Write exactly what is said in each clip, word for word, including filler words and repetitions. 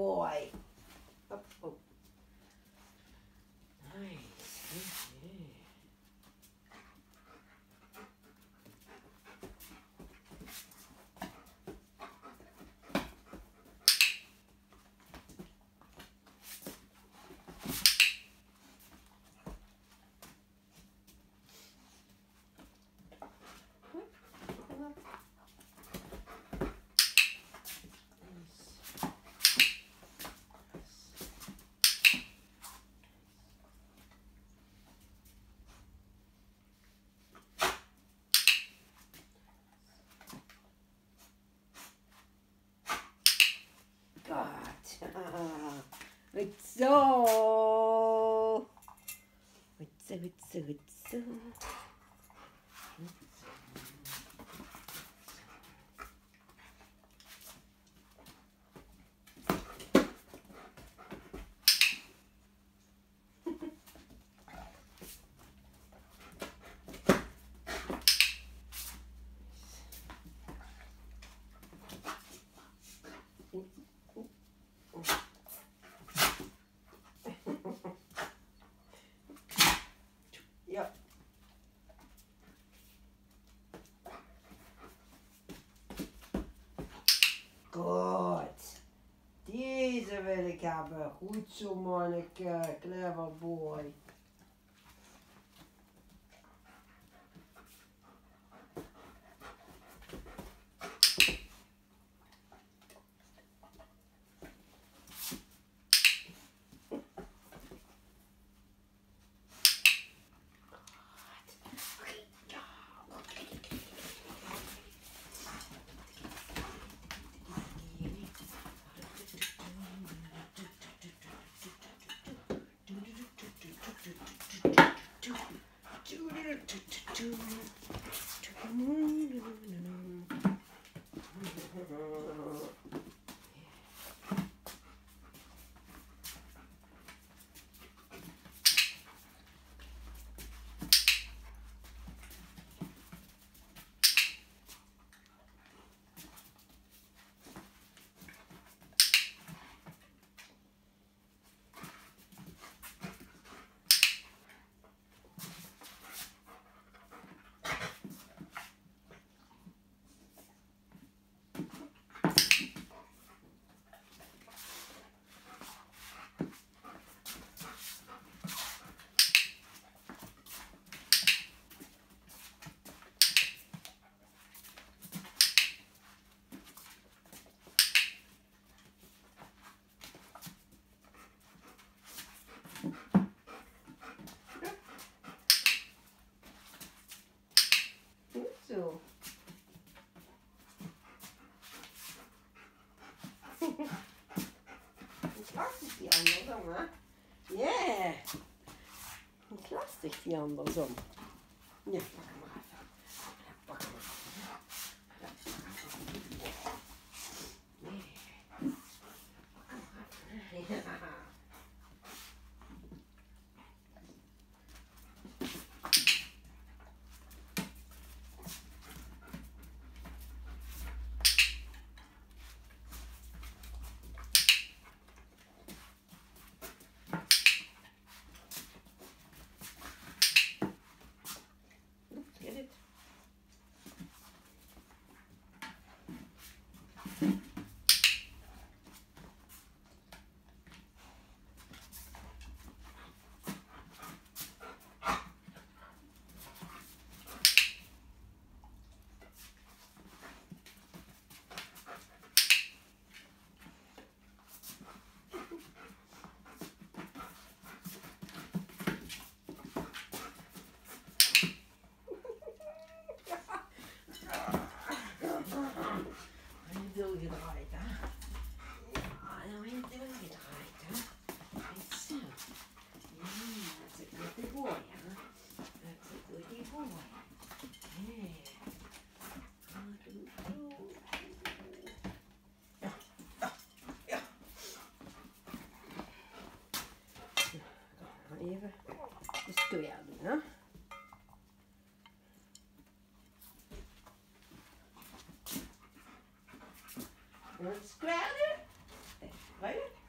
boy. Up, oh. Nice. Okay. Good so. Good so, good so, good so. Yep. Goed. Deze wil ik hebben. Goed zo, manneke. Clever boy. Zo. Het lastig die andersom, hè? Yeah. Het lastig die andersom. Ja, pak hem maar even. Pak hem maar even. Ja. Gedraaid, hè? Ja, nou heeft hij wel gedraaid, hè? Kijk zo. Ja, dat is een goede boy, hè? Dat is een goede boy. Hey. Ja, ja, ja. Nou, dan even de square doen, hè? Een square doen? Right?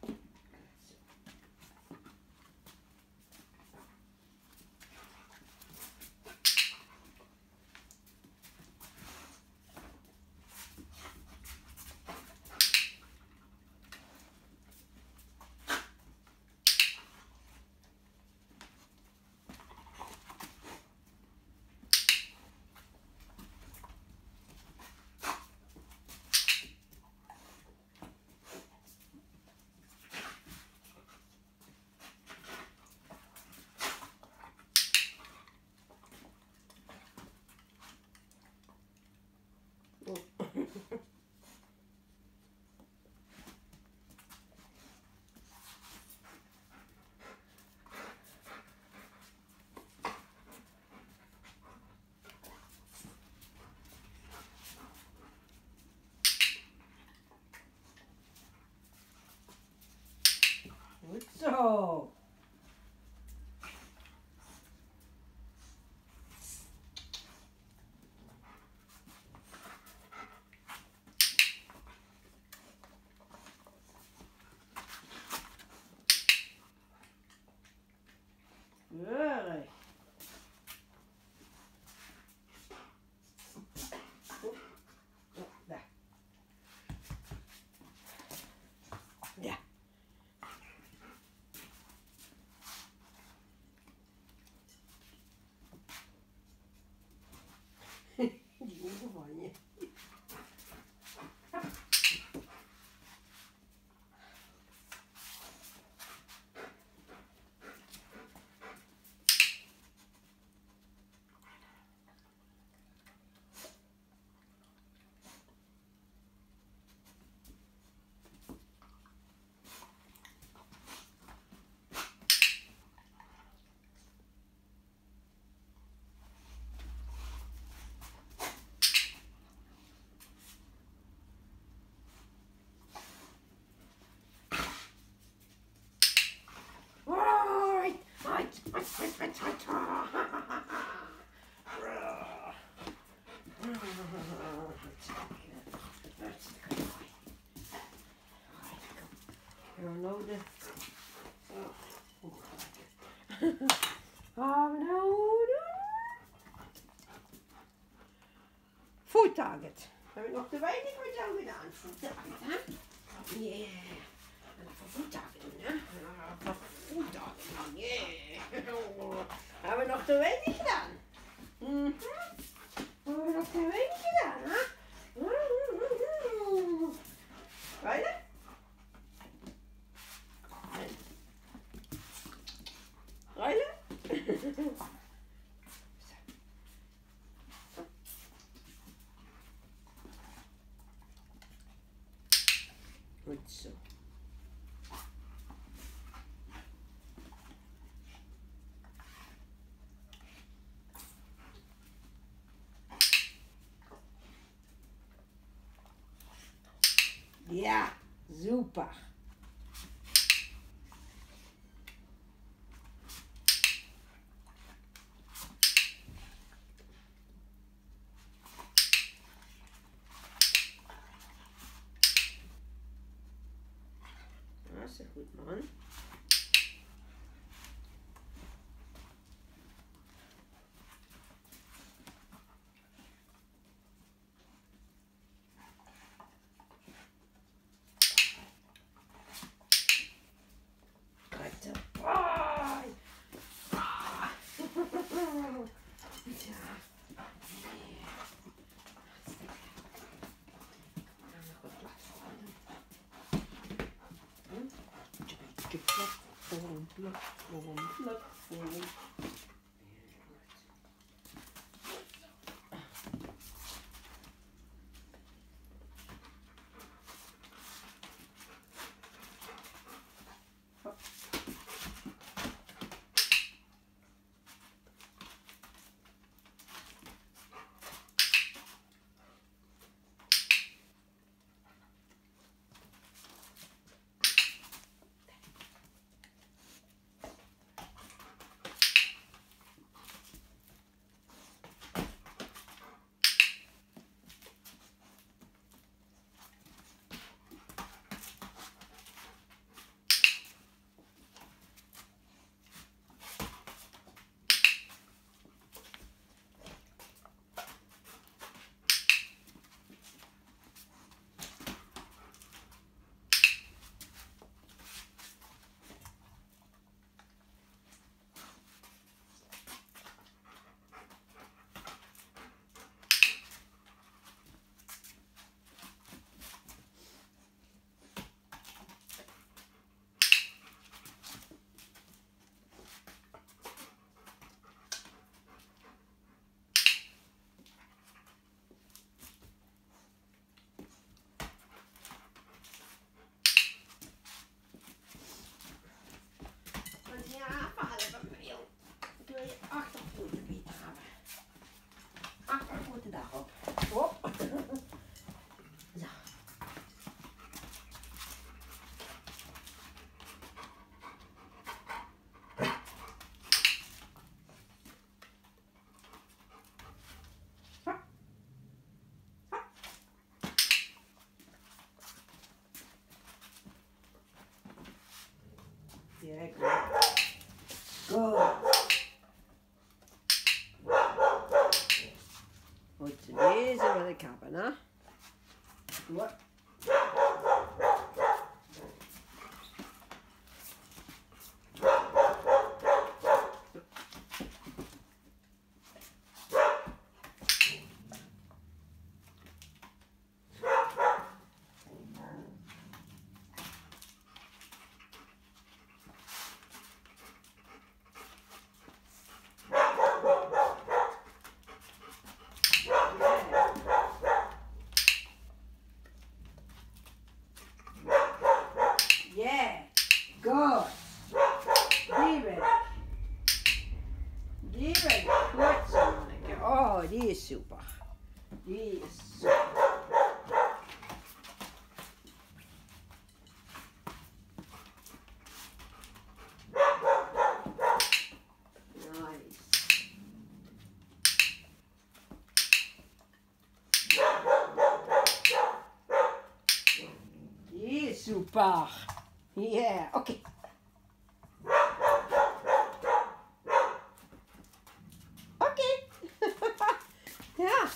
Zo. Keurig. Daar. Ja. Die ogen van je. Nodig. Gaan we nou doen? Food target. Heb ik nog te weinig met jou gedaan? Food target, hè? Yeah. En even food target doen, hè? Even food target doen, yeah. Hebben we nog te weinig gedaan? Mm-hmm. Hebben we nog te weinig gedaan, hè? Mm-hmm. Bijna? Ruilen? Goed zo. Ja, super. Dat is goed, man. Kijk de paai. Ah. Ja. Pluk, pluk, pluk, pluk. Sehr gut. Gut. Und zu lesen wir die Kappe, ne? Gut. Yeah, good. Die weg. Die weg. Goed zo, Manneke. Oh, die is super. Die is super. Nice. Die is super. Yeah, okay. Okay. Ja.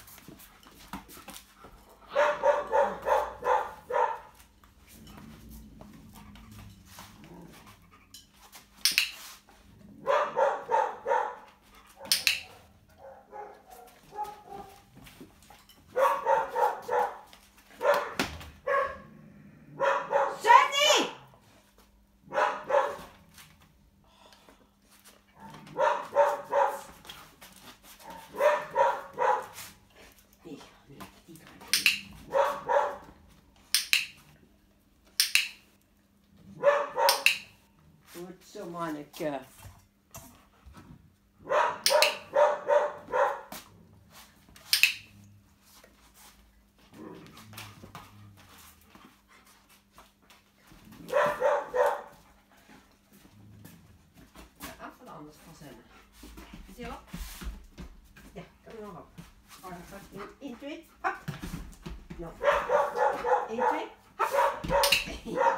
Goed zo, Manneke. Even anders verzinnen. Zie je wel? Ja, kan je nog op. Oh, dan gaat het in. één, twee, hop. Nog. één, twee, hop. Ja.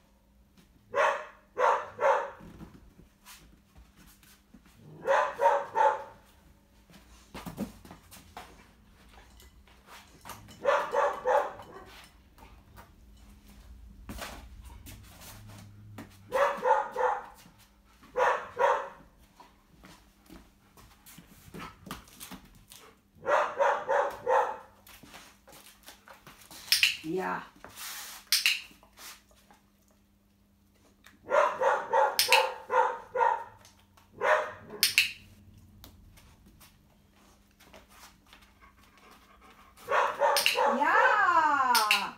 Ja. Ja.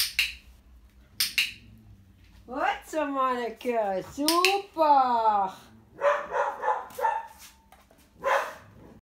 Goed zo, Manneke. Super.